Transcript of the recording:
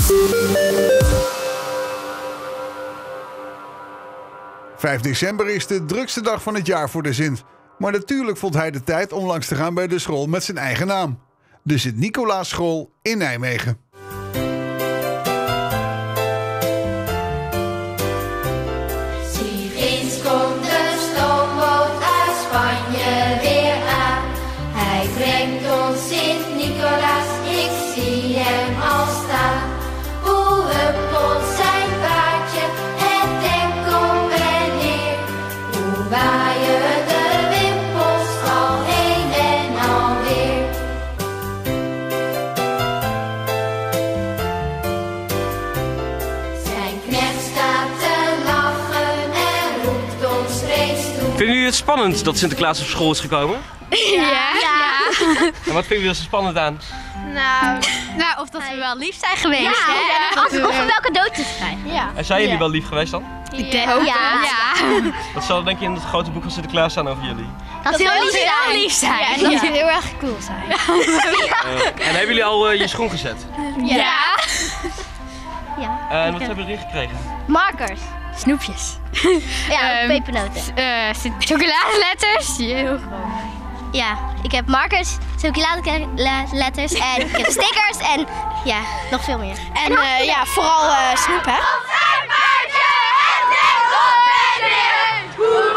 5 december is de drukste dag van het jaar voor de Sint. Maar natuurlijk vond hij de tijd om langs te gaan bij de school met zijn eigen naam. De Sint-Nicolaas-school in Nijmegen. Zie, ginds komt de stoomboot uit Spanje weer aan. Hij brengt ons Sint-Nicolaas, ik zie hem al staan. Hoe huppelt zijn paardje, het dek op en neer. Hoe waaien de wimpels al heen en alweer. Zijn knecht staat te lachen en roept ons steeds toe. Vinden jullie het spannend dat Sinterklaas op school is gekomen? Ja. En wat vinden jullie er zo spannend aan? Nou, of dat we wel lief zijn geweest. Ja, hè? of welke cadeau te krijgen. Ja. En zijn jullie wel lief geweest dan? Ik denk ook. Ja. Wat zal er denk je in het grote boek van Sinterklaas staan over jullie? Dat we heel lief zijn. Ja, en dat we heel erg cool zijn. En hebben jullie al je schoen gezet? Ja. En wat hebben jullie erin gekregen? Markers. Snoepjes. Ja, pepernoten. Chocoladeletters. Heel groot. Ja, ik heb markers, chocoladeletters en ik heb stickers en ja, nog veel meer. En ja, vooral snoep, hè? Op zijn paardje, het dek op en neer.